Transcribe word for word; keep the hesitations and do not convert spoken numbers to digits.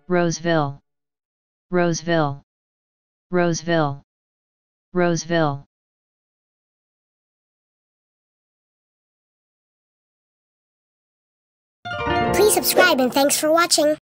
Roseville, Roseville, Roseville, Roseville. Please subscribe and thanks for watching.